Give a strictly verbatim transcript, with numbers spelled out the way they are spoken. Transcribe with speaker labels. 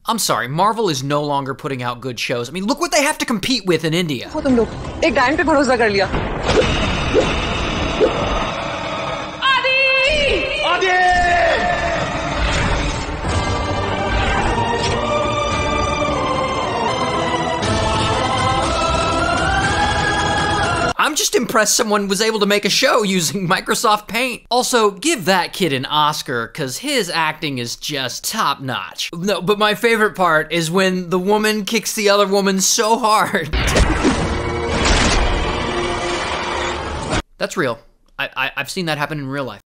Speaker 1: I'm sorry, Marvel is no longer putting out good shows. I mean, look what they have to compete with in India. I'm just impressed someone was able to make a show using Microsoft Paint. Also, give that kid an Oscar, cause his acting is just top notch. No, but my favorite part is when the woman kicks the other woman so hard. That's real. I, I, I've seen that happen in real life.